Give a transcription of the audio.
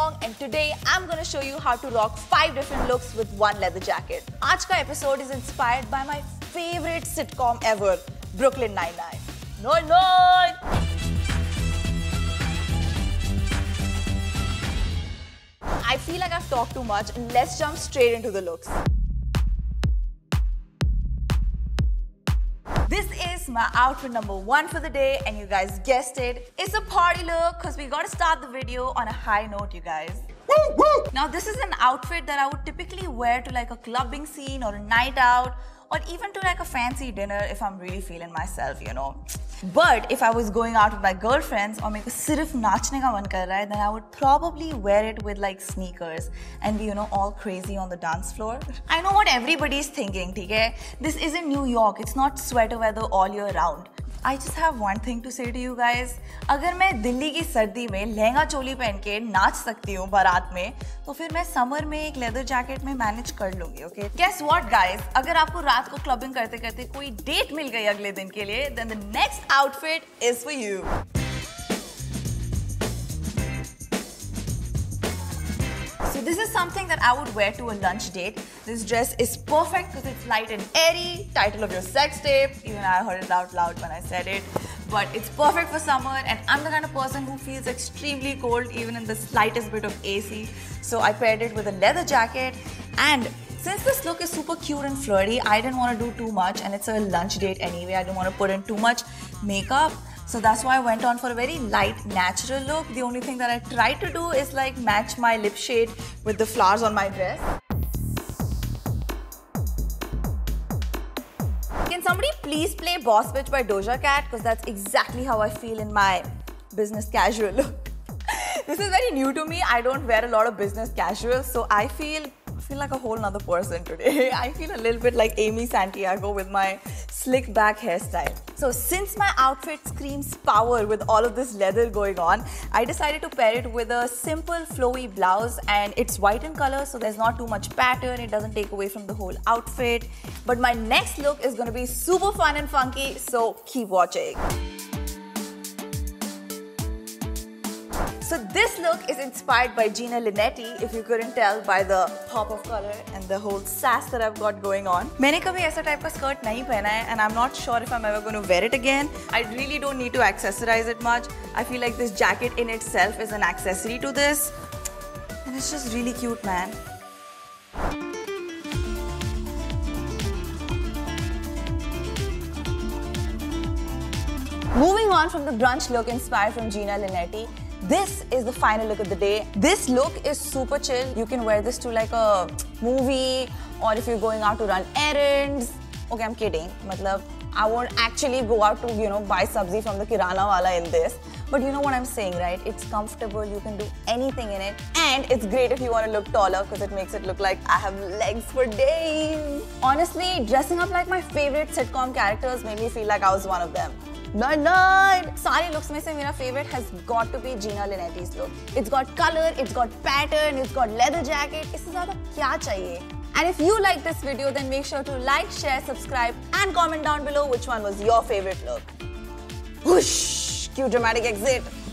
Wong and today I'm gonna show you how to rock 5 different looks with one leather jacket. आज का episode is inspired by my favorite sitcom ever, Brooklyn Nine-Nine. Nine-Nine! I feel like I've talked too much and let's jump straight into the looks. This is my outfit number 1 for the day and you guys guessed it. It's a party look because we gotta start the video on a high note, you guys. Woo, woo. Now this is an outfit that I would typically wear to like a clubbing scene or a night out or even to like a fancy dinner if I'm really feeling myself, you know. But if I was going out with my girlfriends or मेरे को सिर्फ नाचने का मन कर रहा है, then I would probably wear it with like sneakers and be, you know, all crazy on the dance floor. I know what everybody's thinking, ठीक है? This isn't New York. It's not sweater weather all year round. I just have one thing to say to you guys. अगर मैं दिल्ली की सर्दी में लहंगा चोली पहन के नाच सकती हूँ बारात में, तो फिर मैं समर में एक लेदर जैकेट में मैनेज कर लूँगी, okay? Guess what, guys? अगर आपको रात को क्लबिंग करते करते कोई डेट मिल गई अगले दिन के लिए, then the next outfit is for you. So this is something that I would wear to a lunch date. This dress is perfect because it's light and airy, title of your sex tape. Even I heard it out loud when I said it. But it's perfect for summer and I'm the kind of person who feels extremely cold even in the slightest bit of AC. So I paired it with a leather jacket and since this look is super cute and flirty, I didn't want to do too much and it's a lunch date anyway. I didn't want to put in too much makeup. So that's why I went on for a very light, natural look. The only thing that I tried to do is like match my lip shade with the flowers on my dress. Can somebody please play Boss Bitch by Doja Cat? Because that's exactly how I feel in my business casual look. This is very new to me. I don't wear a lot of business casual, so I feel like a whole nother person today. I feel a little bit like Amy Santiago with my slick back hairstyle. So since my outfit screams power with all of this leather going on, I decided to pair it with a simple flowy blouse and it's white in color, so there's not too much pattern. It doesn't take away from the whole outfit. But my next look is going to be super fun and funky, so keep watching. So this look is inspired by Gina Linetti, if you couldn't tell by the pop of color and the whole sass that I've got going on. मैंने कभी ऐसा type का skirt नहीं पहना है and I'm not sure if I'm ever going to wear it again. I really don't need to accessorize it much. I feel like this jacket in itself is an accessory to this. And it's just really cute, man. Moving on from the brunch look inspired from Gina Linetti, this is the final look of the day. This look is super chill. You can wear this to like a movie or if you're going out to run errands. Okay, I'm kidding. Matlab, I won't actually go out to, you know, buy sabzi from the kirana wala in this. But you know what I'm saying, right? It's comfortable, you can do anything in it. And it's great if you want to look taller because it makes it look like I have legs for days. Honestly, dressing up like my favorite sitcom characters made me feel like I was one of them. Nine-Nine! Sari looks mein se mera favorite has got to be Gina Linetti's look. It's got color, it's got pattern, it's got leather jacket. Isse zyada kya chahiye? And if you like this video, then make sure to like, share, subscribe and comment down below which one was your favorite look. Whoosh! Cue dramatic exit.